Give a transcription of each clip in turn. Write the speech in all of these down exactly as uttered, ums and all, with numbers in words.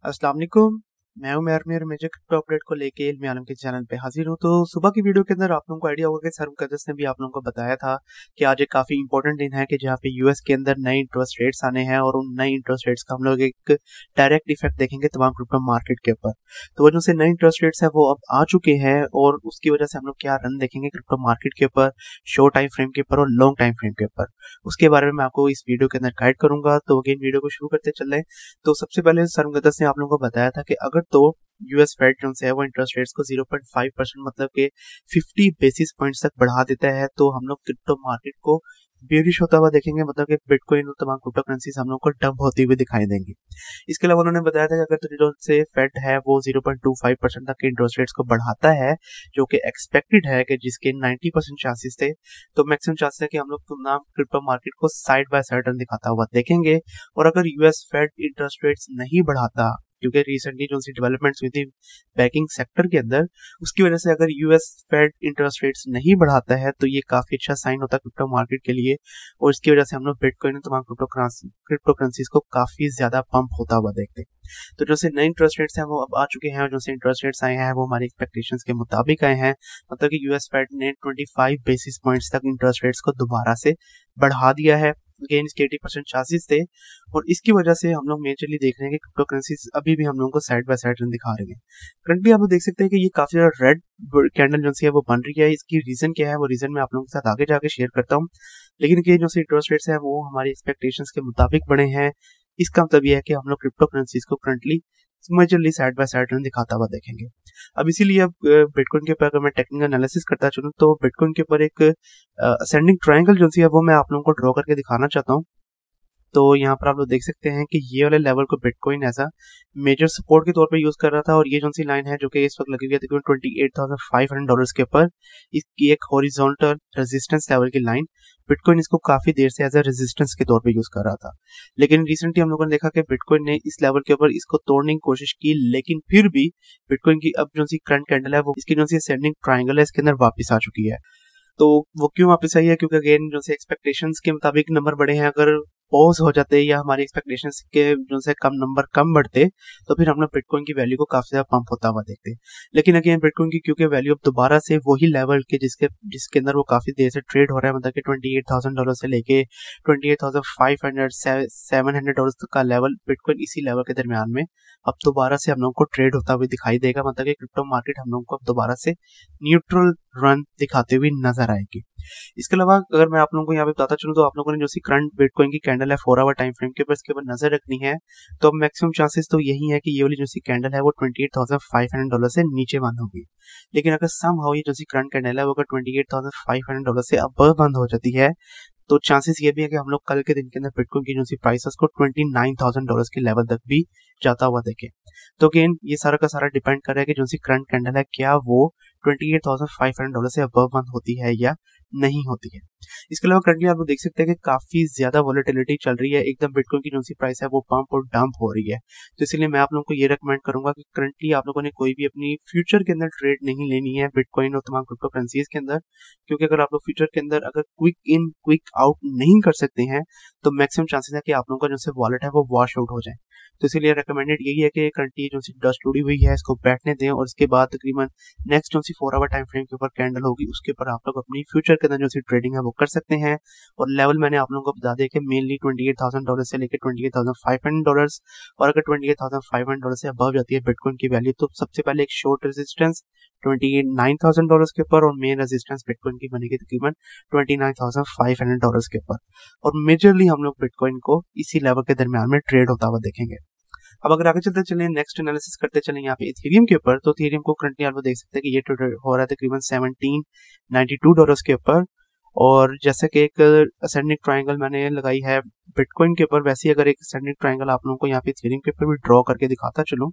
अस्सलाम वालेकुम। मैं हूं Meher Meher major crypto update को लेके इल्मी आलम के चैनल पे हाजिर हूं। तो सुबह की वीडियो के अंदर आप लोगों को आइडिया होगा कि सर्व कदस ने भी आप लोगों को बताया था कि आज एक काफी इंपॉर्टेंट दिन है कि जहां पे यूएस के अंदर नए इंटरेस्ट रेट्स आने हैं और उन नए इंटरेस्ट रेट्स का हम लोग एक डायरेक्ट इफेक्ट देखेंगे तमाम क्रिप्टो मार्केट के ऊपर। तो वजह से नए इंटरेस्ट रेट्स है वो अब आ चुके हैं और उसकी वजह से हम लोग क्या रन देखेंगे क्रिप्टो मार्केट के ऊपर, शॉर्ट टाइम फ्रेम के ऊपर और लॉन्ग टाइम फ्रेम के ऊपर, उसके बारे में मैं आपको इस वीडियो के अंदर गाइड करूंगा। तो अगेन वीडियो को शुरू करते चल रहे। तो सबसे पहले सर्वगतस ने आप लोगों को बताया था कि अगर तो यूएस फेड जो है वो इंटरेस्ट रेट्स को ज़ीरो पॉइंट फाइव परसेंट मतलब के फिफ्टी बेसिस पॉइंट्स तक बढ़ा देता है तो हम लोग क्रिप्टो मार्केट को बेरिश होता हुआ देखेंगे, मतलब कि बिटकॉइन और तमाम क्रिप्टो करेंसीज हम लोग को डंप होती हुई दिखाई देंगी। इसके अलावा उन्होंने बताया था कि अगर तो जो से फेड है वो zero point two five percent तक के इंटरेस्ट रेट्स को बढ़ाता है जो कि एक्सपेक्टेड है कि जिसके नाइंटी परसेंट चांसेस थे, तो मैक्सिमम चांसेस है कि हम लोग तमाम क्रिप्टो मार्केट को साइड बाय साइड रन दिखाता हुआ देखेंगे। और अगर यूएस फेड इंटरेस्ट रेट्स नहीं बढ़ाता, क्योंकि रिसेंटली जो सी डेवलपमेंट्स हुई थी बैंकिंग सेक्टर के अंदर, उसकी वजह से अगर यूएस फेड इंटरेस्ट रेट्स नहीं बढ़ाता है तो ये काफी अच्छा साइन होता है क्रिप्टो मार्केट के लिए। और इसकी वजह से हम लोग बिटकॉइन और तमाम क्रिप्टो क्रिप्टो करेंसीज को काफी ज्यादा पंप होता हुआ देखते हैं। तो जो से नए इंटरेस्ट रेट्स हैं वो अब आ चुके हैं और जो से इंटरेस्ट रेट्स आए हैं वो हमारी एक्सपेक्टेशंस के मुताबिक आए हैं। मतलब कि यूएस फेड ने ट्वेंटी फाइव बेसिस पॉइंट्स तक इंटरेस्ट रेट्स को दोबारा से बढ़ा दिया है। अगेन इसके एटी परसेंट चांसेस थे और इसकी वजह से हम लोग मेजरली देख रहे हैं कि क्रिप्टो करेंसीज अभी भी हम लोगों को साइड बाय साइड रन दिखा रही है। करंटली आप लोग देख सकते हैं कि ये काफी ज्यादा रेड कैंडल जो है वो बन रही है। इसकी रीजन क्या है वो रीजन मैं आप लोगों के साथ आगे जाके शेयर करता हूँ, लेकिन ये जो इंटरेस्ट रेट्स है वो हमारी एक्सपेक्टेशंस के मुताबिक बढ़े हैं। इसका मतलब यह है कि हम लोग क्रिप्टो करेंसीज को currently majorly side by side run दिखाता हुआ देखेंगे। अब इसीलिए अब बिटकॉइन के ऊपर अगर मैं टेक्निकल एनालिसिस करता चलूँ तो बिटकॉइन के ऊपर एक असेंडिंग ट्रायंगल जो है वो मैं आप लोगों को ड्रॉ करके दिखाना चाहता हूँ। तो यहाँ पर आप लोग देख सकते हैं कि ये वाले लेवल को बिटकॉइन ऐसा मेजर सपोर्ट के तौर पे यूज कर रहा था और ये जो सी लाइन है जो कि इस वक्त लगी हुई है तकरीबन twenty eight thousand five hundred dollars के ऊपर, इसकी एक हॉरिजॉन्टल रेजिस्टेंस लेवल की लाइन, बिटकॉइन इसको काफी देर से एज ए रेजिस्टेंस के तौर पे यूज कर रहा था। लेकिन रिसेंटली हम लोगों ने देखा कि बिटकॉइन ने इस लेवल के ऊपर इसको तोड़ने की कोशिश की, लेकिन फिर भी बिटकॉइन की अब जो सी करंट कैंडल है वो इसकी जो सी असेंडिंग ट्रायंगल है इसके अंदर वापस आ चुकी है। तो वो क्यों वापस आई है? क्योंकि अगेन जो से एक्सपेक्टेशंस के मुताबिक नंबर बढ़े हैं। अगर पॉज हो जाते या हमारी एक्सपेक्टेशंस के जो से कम नंबर कम बढ़ते तो फिर हम लोग बिटकॉइन की वैल्यू को काफी ज्यादा पंप होता हुआ देखते। लेकिन अगेन बिटकॉइन की क्योंकि वैल्यू अब दोबारा से वही लेवल के जिसके जिसके अंदर वो काफी देर से ट्रेड हो रहा है, मतलब कि ट्वेंटी एट थाउजेंड डॉलर से लेके twenty eight thousand five hundred seven hundred dollar तक का लेवल, बिटकॉइन इसी लेवल के दरमियान में अब दोबारा से हम लोग को ट्रेड होता हुआ दिखाई देगा। मतलब कि क्रिप्टो मार्केट हम लोग को अब दोबारा से न्यूट्रल रन दिखाते हुए नजर आएगी। इसके अलावा अगर मैं आप लोगों को यहाँ पे बताता चलूँ तो आप लोगों ने जो सी करंट बिटकॉइन की कैंडल है फोर आवर टाइम फ्रेम के ऊपर इसके ऊपर नजर रखनी है। तो अब मैक्सिमम चांसेस तो यही है कि ये वाली जो सी कैंडल है वो twenty eight thousand five hundred dollar से नीचे बंद होगी। लेकिन अगर समहाउ ये जो सी करंट कैंडल है वो अगर twenty eight thousand five hundred dollar से अबव बंद हो जाती है तो चांसेस ये भी है कि हम लोग कल के दिन के अंदर बिटकॉइन की जो सी प्राइस है उसको ट्वेंटी नाइन थाउजेंड डॉलर के लेवल तक भी जाता हुआ देखें। तो अगेन ये सारा का सारा डिपेंड कर रहा है कि जो सी करंट कैंडल है क्या वो twenty eight thousand five hundred dollar से अबव बंद होती है या नहीं होती है। इसके अलावा करंटली आप लोग देख सकते हैं कि काफी ज्यादा वॉलेटिलिटी चल रही है, एकदम बिटकॉइन की जो सी प्राइस है वो पंप और डंप हो रही है। तो इसलिए मैं आप लोगों को ये रेकमेंड करूंगा कि करंटली आप लोगों ने कोई भी अपनी फ्यूचर के अंदर ट्रेड नहीं लेनी है बिटकॉइन और तमाम क्रिप्टो करेंसीज के अंदर, क्योंकि अगर आप लोग फ्यूचर के अंदर अगर क्विक इन क्विक आउट नहीं कर सकते हैं तो मैक्सिमम चांसेस है कि आप लोगों का जो से वॉलेट है वो वॉश आउट हो जाए। तो इसीलिए रिकमेंडेड यही है कि करंटली जो सी डस्ट उड़ी हुई है इसको बैठने दें और इसके बाद तकरीबन नेक्स्ट जो सी फोर आवर टाइम फ्रेम के ऊपर कैंडल होगी उसके ऊपर आप लोग अपनी फ्यूचर के अंदर जो सी ट्रेडिंग है वो कर सकते हैं। और लेवल मैंने आप लोगों को बता दिया कि mainly twenty eight thousand dollar से लेकर twenty eight thousand five hundred dollar, और अगर twenty eight thousand five hundred dollar से अबव जाती है बिटकॉइन की वैल्यू तो सबसे पहले एक short resistance twenty eight nine thousand dollar के ऊपर और मेन रेजिस्टेंस बिटकॉइन की बनेगी तकरीबन twenty nine thousand five hundred dollar के ऊपर। और मेजरली हम लोग बिटकॉइन को इसी लेवल के दरमियान में ट्रेड होता हुआ देखेंगे। अब अगर आगे चलते चलें नेक्स्ट एनालिसिस करते चलें यहाँ पे इथेरियम के ऊपर, तो इथेरियम को करंटली आप लोग देख सकते हैं कि ये ट्रेड हो रहा है तकरीबन सेवनटीन नाइंटी टू डॉलर्स के ऊपर। और जैसे कि एक असेंडिंग ट्रायंगल मैंने लगाई है बिटकॉइन के ऊपर, वैसे ही अगर एक असेंडिंग ट्रायंगल आप लोगों को यहाँ पे इथेरियम के ऊपर भी ड्रॉ करके दिखाता चलूं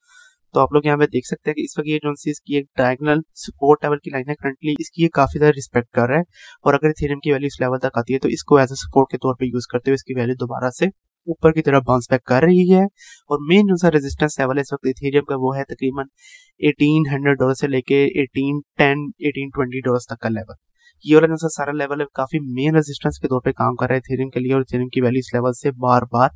तो आप लोग यहाँ पे देख सकते हैं कि इस वक्त ये जो इसकी एक डायगोनल सपोर्ट लेवल की लाइन है, करंटली इसकी ये काफी ज्यादा रिस्पेक्ट कर रहा है। और अगर इथेरियम की वैल्यू इस लेवल तक आती है तो इसको एज ए सपोर्ट के तौर पे यूज करते हुए इसकी वैल्यू दोबारा से ऊपर की तरफ बाउंस बैक कर रही है। और मेन जो सा रेजिस्टेंस लेवल है इस वक्त इथेरियम का वो है तकरीबन एटीन हंड्रेड डॉलर से लेके eighteen ten eighteen twenty dollar तक का लेवल। ये वाला जो सा सारा लेवल है काफी मेन रेजिस्टेंस के तौर पे काम कर रहा है इथेरियम के लिए और इथेरियम की वैल्यू इस लेवल से बार बार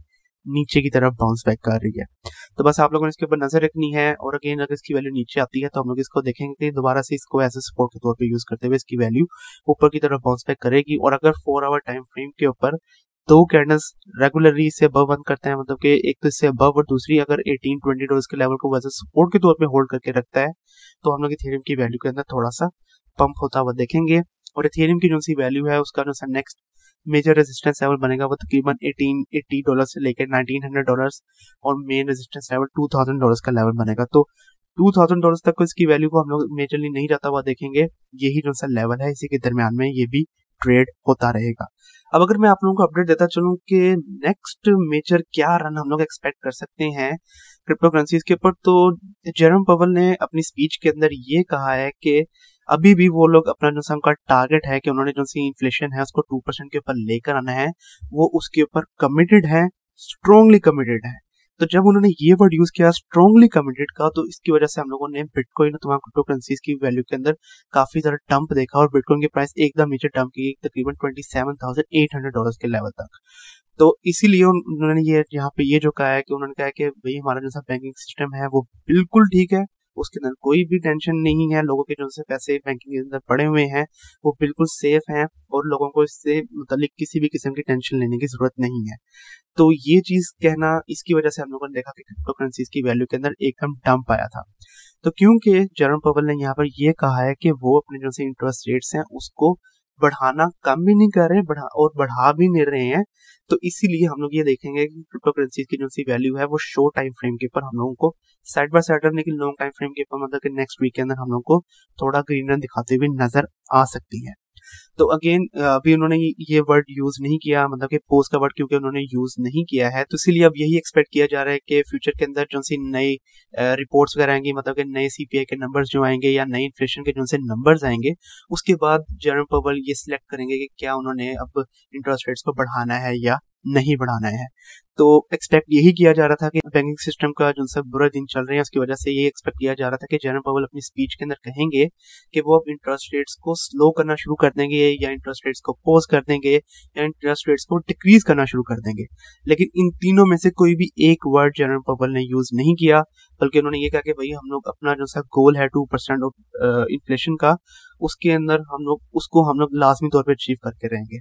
नीचे की तरफ बाउंस बैक कर रही है। तो बस आप लोगों ने इसके ऊपर नजर रखनी है, और अगेन अगर इसकी वैल्यू नीचे आती है तो हम लोग इसको देखेंगे कि दोबारा से इसको एज ए सपोर्ट के तौर पे यूज करते हुए इसकी वैल्यू ऊपर की तरफ बाउंस बैक करेगी। और अगर फोर आवर टाइम फ्रेम के ऊपर दो कैंडल्स रेगुलरली इससे अबव बंद करते हैं, मतलब कि एक तो इससे अबव और दूसरी अगर एटीन ट्वेंटी डॉलर्स के लेवल को वैसे सपोर्ट के तौर पे होल्ड करके रखता है, तो हम लोग इथेरियम की वैल्यू के अंदर थोड़ा सा पंप होता हुआ देखेंगे। और इथेरियम की जो सी वैल्यू है उसका जो सा नेक्स्ट मेजर रेजिस्टेंस लेवल बनेगा वो तकरीबन एटीन एटी डॉलर से लेकर नाइनटीन हंड्रेड डॉलर्स, और main resistance level two thousand dollars का लेवल बनेगा। तो टू थाउजेंड डॉलर्स तक को इसकी वैल्यू को हम लोग मेजरली नहीं जाता हुआ देखेंगे। यही जो सा लेवल है इसी के दरमियान में ये भी ट्रेड होता रहेगा। अब अगर मैं आप लोगों को अपडेट देता चलूं कि नेक्स्ट मेजर क्या रन हम लोग एक्सपेक्ट कर सकते हैं क्रिप्टो करेंसीज के ऊपर, तो जेरोम पवेल ने अपनी स्पीच के अंदर ये कहा है कि अभी भी वो लोग अपना जो उनका टारगेट है कि उन्होंने जो सी इन्फ्लेशन है उसको टू परसेंट के ऊपर लेकर आना है, वो उसके ऊपर कमिटेड है, स्ट्रांगली कमिटेड है। तो जब उन्होंने ये वर्ड यूज किया स्ट्रांगली कमिटेड का, तो इसकी वजह से हम लोगों ने बिटकॉइन और तमाम क्रिप्टो करेंसीज की वैल्यू के अंदर काफी ज्यादा डंप देखा, और बिटकॉइन की प्राइस एकदम नीचे डंप की तकरीबन twenty seven thousand eight hundred dollar के लेवल तक। तो इसीलिए उन्होंने ये यहाँ पे ये जो कहा है कि उन्होंने कहा कि भाई हमारा जो सा बैंकिंग सिस्टम है वो बिल्कुल ठीक है, उसके अंदर कोई भी टेंशन नहीं है, लोगों के जो से पैसे बैंकिंग के अंदर पड़े हुए हैं वो बिल्कुल सेफ हैं, और लोगों को इससे मुतालिक किसी भी किस्म की टेंशन लेने की जरूरत नहीं है। तो ये चीज कहना, इसकी वजह से हम लोगों ने देखा कि क्रिप्टो करेंसीज की वैल्यू के अंदर एकदम डंप आया था। तो क्योंकि जेरोम पवेल ने यहाँ पर ये कहा है कि वो अपने जो से इंटरेस्ट रेट्स हैं उसको बढ़ाना कम भी नहीं कर रहे, बढ़ा और बढ़ा भी नहीं रहे हैं, तो इसीलिए हम लोग ये देखेंगे कि क्रिप्टो करेंसीज की जो सी वैल्यू है वो शॉर्ट टाइम फ्रेम के ऊपर हम लोगों को साइड बाय साइड रखने की, लॉन्ग टाइम फ्रेम के ऊपर मतलब कि नेक्स्ट वीक के अंदर हम लोग को थोड़ा ग्रीन रन दिखाते हुए नजर आ सकती है। तो अगेन अभी उन्होंने ये वर्ड यूज नहीं किया, मतलब कि पोस्ट का वर्ड क्योंकि उन्होंने यूज नहीं किया है, तो इसीलिए अब यही एक्सपेक्ट किया जा रहा है कि फ्यूचर के अंदर जो सी नई रिपोर्ट्स वगैरह आएंगी, मतलब कि नए सीपीआई के नंबर्स जो आएंगे या नई इन्फ्लेशन के जो से नंबर्स आएंगे, उसके बाद जेरोम पवेल ये सिलेक्ट करेंगे कि क्या उन्होंने अब इंटरेस्ट रेट्स को बढ़ाना है या नहीं बढ़ाना है। तो एक्सपेक्ट यही किया जा रहा था कि बैंकिंग सिस्टम का जो सब बुरा दिन चल रहे हैं उसकी वजह से ये एक्सपेक्ट किया जा रहा था कि जेरोम पवेल अपनी स्पीच के अंदर कहेंगे कि वो अब इंटरेस्ट रेट्स को स्लो करना शुरू कर देंगे, या इंटरेस्ट रेट्स को पॉज कर देंगे, या इंटरेस्ट रेट्स को डिक्रीज करना शुरू कर देंगे। लेकिन इन तीनों में से कोई भी एक वर्ड जेरोम पवेल ने यूज नहीं किया, बल्कि उन्होंने ये कहा कि भाई हम लोग अपना जो सा गोल है टू परसेंट इन्फ्लेशन का, उसके अंदर हम लोग उसको हम लोग लाजमी तौर पर अचीव करके रहेंगे।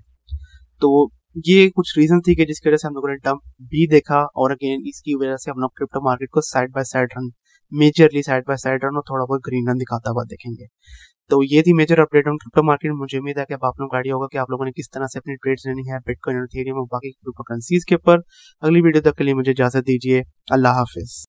तो ये कुछ रीजन थी कि जिसकी वजह से हम लोगों ने डंप भी देखा, और अगेन इसकी वजह से हम लोग क्रिप्टो मार्केट को side by side run, majorly side by side run और थोड़ा बहुत ग्रीन रन दिखाता हुआ देखेंगे। तो ये थी major update on crypto market. मुझे उम्मीद है कि अब आप लोगों को आइडिया होगा कि आप लोगों ने किस तरह से अपनी ट्रेड्स लेनी है बिटकॉइन और इथेरियम और बाकी क्रिप्टो करेंसीज के ऊपर। अगली वीडियो तक के लिए मुझे इजाजत दीजिए। अल्लाह हाफिज।